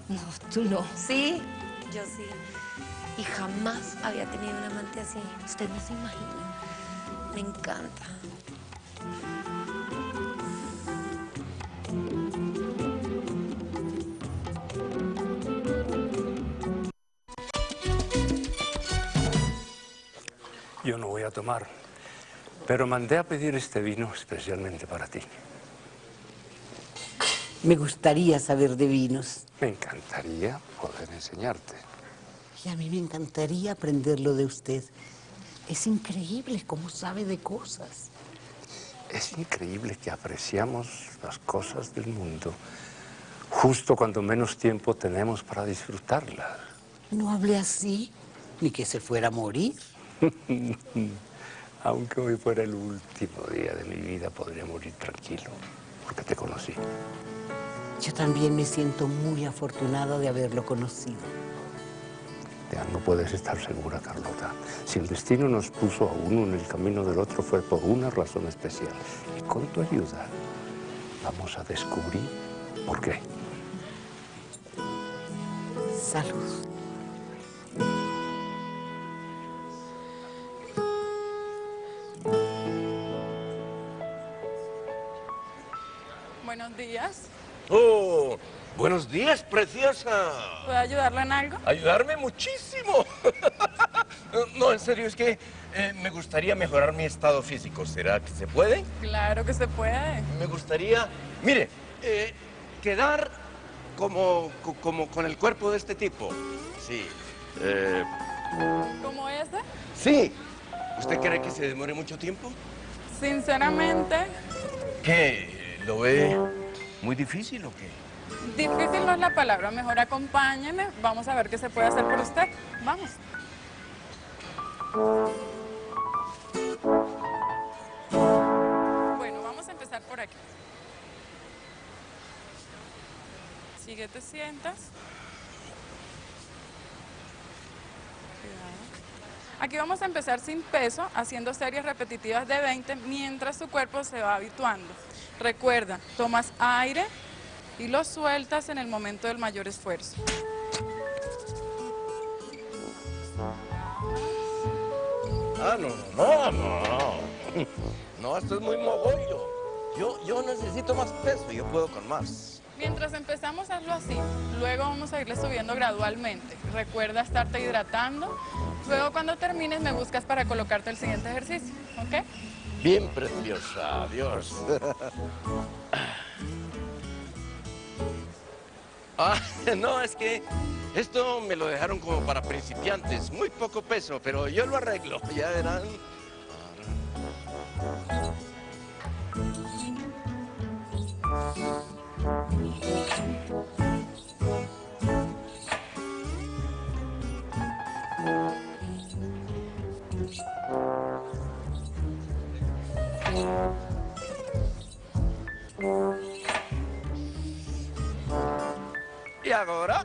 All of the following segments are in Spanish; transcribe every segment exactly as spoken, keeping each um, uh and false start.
No, tú no. Sí, yo sí. Y jamás había tenido un amante así. Usted no se imagina. Me encanta. Yo no voy a tomar, pero mandé a pedir este vino especialmente para ti. Me gustaría saber de vinos. Me encantaría poder enseñarte. Y a mí me encantaría aprenderlo de usted. Es increíble cómo sabe de cosas. Es increíble que apreciamos las cosas del mundo justo cuando menos tiempo tenemos para disfrutarlas. No hable así, ni que se fuera a morir. Aunque hoy fuera el último día de mi vida, podría morir tranquilo, porque te conocí. Yo también me siento muy afortunada de haberlo conocido. Ya no puedes estar segura, Carlota. Si el destino nos puso a uno en el camino del otro, fue por una razón especial. Y con tu ayuda, vamos a descubrir por qué. Salud. Buenos días. ¡Oh! ¡Buenos días, preciosa! ¿Puedo ayudarle en algo? ¡Ayudarme muchísimo! No, en serio, es que eh, me gustaría mejorar mi estado físico. ¿Será que se puede? Claro que se puede. Me gustaría, mire, eh, quedar como, co- como con el cuerpo de este tipo. Sí. Eh, ¿Cómo ese? sí. ¿Usted cree que se demore mucho tiempo? Sinceramente, ¿Qué? ¿Lo ve muy difícil o qué? difícil no es la palabra. Mejor acompáñeme. Vamos a ver qué se puede hacer por usted. Vamos. Bueno, vamos a empezar por aquí. Sigue, te sientas. Cuidado. Aquí vamos a empezar sin peso, haciendo series repetitivas de veinte mientras tu cuerpo se va habituando. Recuerda, tomas aire y lo sueltas en el momento del mayor esfuerzo. Ah, no, no, no, no. No, esto es muy mogollo. Yo, yo necesito más peso, yo puedo con más. Mientras empezamos, hazlo así. Luego vamos a irle subiendo gradualmente. Recuerda estarte hidratando. Luego, cuando termines, me buscas para colocarte el siguiente ejercicio, ¿ok? Bien preciosa, adiós. Ah, no, es que esto me lo dejaron como para principiantes. Muy poco peso, pero yo lo arreglo, ya verán. ¿Y ahora?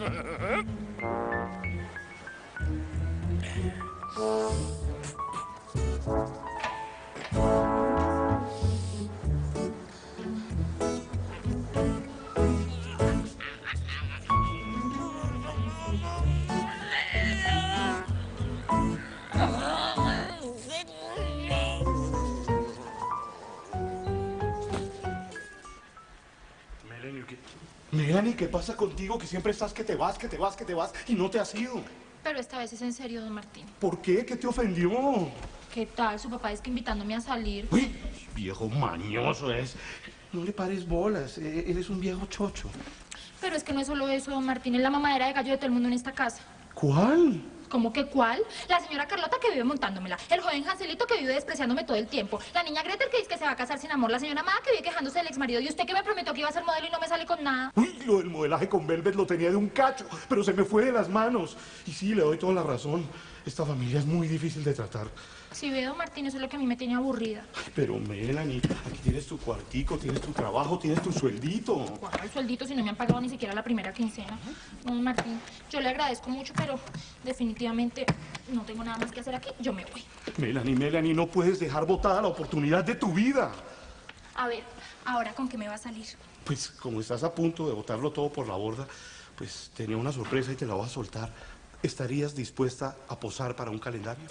Melanie, ¿qué? Melanie, ¿qué pasa contigo? Que siempre estás que te vas, que te vas, que te vas y no te has ido. Pero esta vez es en serio, don Martín. ¿Por qué? ¿Qué te ofendió? ¿Qué tal? Su papá es que invitándome a salir. Uy, viejo mañoso es. No le pares bolas, eh, eres un viejo chocho. Pero es que no es solo eso, don Martín. Es la mamadera de gallo de todo el mundo en esta casa. ¿Cuál? ¿Cómo que cuál? La señora Carlota que vive montándomela. El joven Hanselito que vive despreciándome todo el tiempo. La niña Gretel que dice que se va a casar sin amor. La señora Amada que vive quejándose del exmarido. Y usted que me prometió que iba a ser modelo y no me sale con nada. Uy, lo del modelaje con Velvet lo tenía de un cacho, pero se me fue de las manos. Y sí, le doy toda la razón. Esta familia es muy difícil de tratar. Si ve, don Martín, eso es lo que a mí me tenía aburrida. Ay, pero Melanie, aquí tienes tu cuartico, tienes tu trabajo, tienes tu sueldito. ¿Cuál sueldito si no me han pagado ni siquiera la primera quincena? Don Martín, yo le agradezco mucho, pero definitivamente no tengo nada más que hacer aquí. Yo me voy. Melanie, Melanie, no puedes dejar botada la oportunidad de tu vida. A ver, ¿ahora con qué me va a salir? Pues como estás a punto de botarlo todo por la borda, Pues tenía una sorpresa y te la voy a soltar. ¿Estarías dispuesta a posar para un calendario?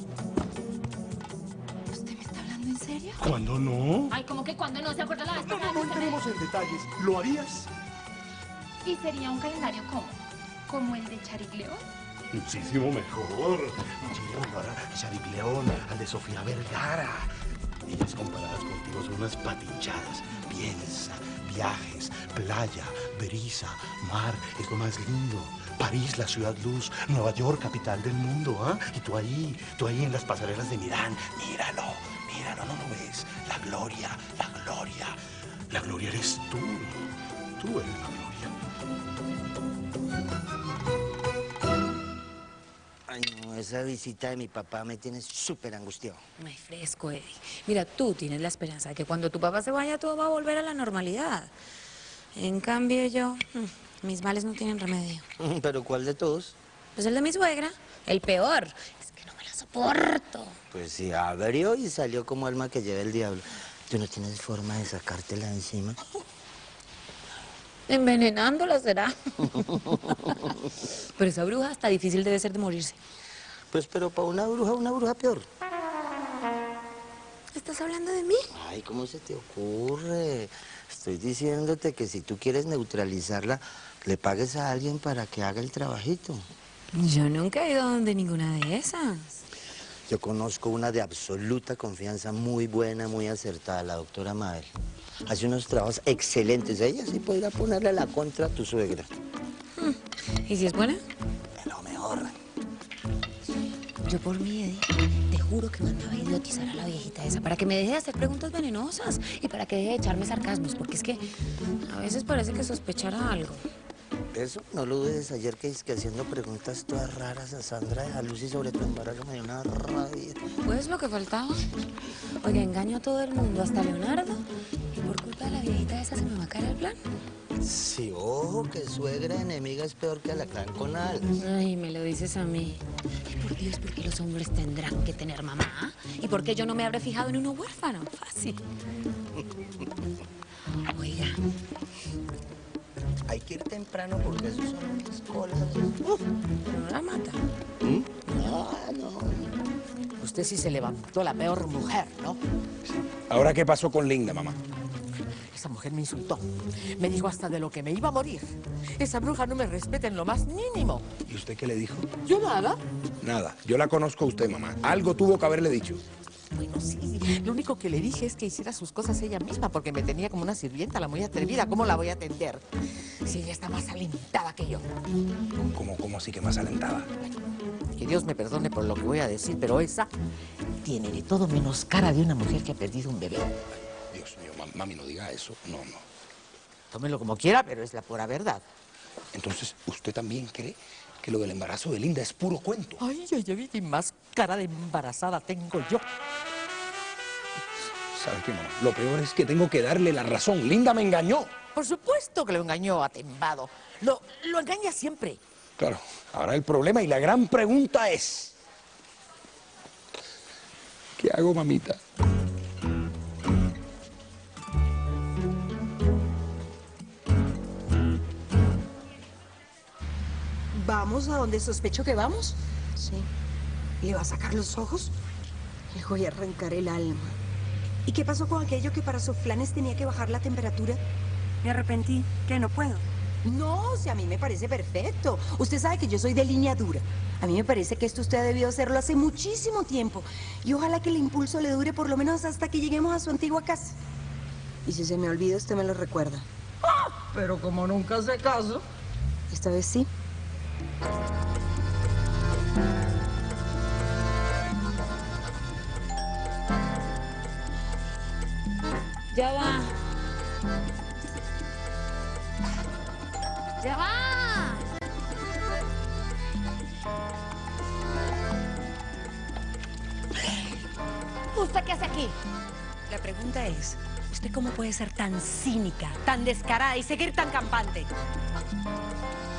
¿Usted me está hablando en serio? ¿Cuándo no? Ay, ¿cómo que cuando no se acuerda la vez No, pasada no, no que usted me- entremos en detalles. ¿Lo harías? ¿Y sería un calendario cómo? ¿Como el de Charigleo? Muchísimo mejor. Muchísimo mejor a Charik León, al de Sofía Vergara. Ellas comparadas contigo son unas patinchadas. Piensa, viajes, playa, brisa, mar, es lo más lindo. París, la ciudad luz, Nueva York, capital del mundo, ¿ah? Y tú ahí, tú ahí en las pasarelas de Milán, míralo, míralo, no lo ves. La gloria, la gloria. La gloria eres tú. Tú eres la gloria. Ay, no, esa visita de mi papá me tiene súper angustiado. Ay, fresco, Eddie. Mira, tú tienes la esperanza de que cuando tu papá se vaya todo va a volver a la normalidad. En cambio yo, mm, mis males no tienen remedio. ¿Pero cuál de todos? Pues el de mi suegra, el peor. Es que no me la soporto. Pues sí, abrió y salió como alma que lleva el diablo. ¿Tú no tienes forma de sacártela de encima? Envenenándola será. Pero esa bruja está difícil debe ser de morirse. Pues pero para una bruja, una bruja peor. ¿Estás hablando de mí? Ay, ¿cómo se te ocurre? Estoy diciéndote que si tú quieres neutralizarla, le pagues a alguien para que haga el trabajito. Yo nunca he ido donde ninguna de esas. Yo conozco una de absoluta confianza, muy buena, muy acertada, la doctora Mabel. Hace unos trabajos excelentes. Ella sí podrá ponerle la contra a tu suegra. ¿Y si es buena? De lo mejor. Yo por mí, Eddie, te juro que mandaba a idiotizar a la viejita esa para que me deje de hacer preguntas venenosas y para que deje de echarme sarcasmos, porque es que a veces parece que sospechara algo. Eso, no lo dudes. Ayer que, que haciendo preguntas todas raras a Sandra de Luz y sobre tu embarazo me dio una rabia. Pues lo que faltaba. Oiga, engaño a todo el mundo, hasta Leonardo, y por culpa de la viejita esa se me va a caer el plan. Sí, ojo, que suegra enemiga es peor que alacrán con alas. Ay, me lo dices a mí. Y por Dios, ¿por qué los hombres tendrán que tener mamá? ¿Y por qué yo no me habré fijado en uno huérfano? Fácil. Oiga. Hay que ir temprano porque esos son unas colas. Uh, pero no la mata. ¿Mm? No, no. Usted sí se levantó la peor mujer, ¿no? ¿Ahora qué pasó con Linda, mamá? Esa mujer me insultó. Me dijo hasta de lo que me iba a morir. Esa bruja no me respeta en lo más mínimo. ¿Y usted qué le dijo? ¿Yo nada? Nada. Yo la conozco a usted, mamá. Algo tuvo que haberle dicho. Bueno, sí. Lo único que le dije es que hiciera sus cosas ella misma porque me tenía como una sirvienta, la muy atrevida. ¿Cómo la voy a atender? Si ella está más alentada que yo. ¿Cómo, cómo así que más alentada? Que Dios me perdone por lo que voy a decir, pero esa tiene de todo menos cara de una mujer que ha perdido un bebé. Dios mío, ma- mami, no diga eso. No, no. Tómelo como quiera, pero es la pura verdad. Entonces, ¿usted también cree que lo del embarazo de Linda es puro cuento? Ay, ay, ay, y más cara de embarazada tengo yo. ¿Sabe qué, mamá? Lo peor es que tengo que darle la razón. Linda me engañó. Por supuesto que lo engañó, atembado. Lo, lo engaña siempre. Claro. Ahora el problema y la gran pregunta es... ¿qué hago, mamita? ¿Vamos a donde sospecho que vamos? Sí. ¿Le va a sacar los ojos? Le voy a arrancar el alma. ¿Y qué pasó con aquello que para sus planes tenía que bajar la temperatura? Me arrepentí, que no puedo. No, si a mí me parece perfecto. Usted sabe que yo soy de línea dura. A mí me parece que esto usted ha debido hacerlo hace muchísimo tiempo. Y ojalá que el impulso le dure por lo menos hasta que lleguemos a su antigua casa. Y si se me olvida, usted me lo recuerda. ¡Ah! Pero como nunca hace caso. Esta vez sí. Ya va. Ya va. ¿Usted qué hace aquí? La pregunta es, ¿usted cómo puede ser tan cínica, tan descarada y seguir tan campante?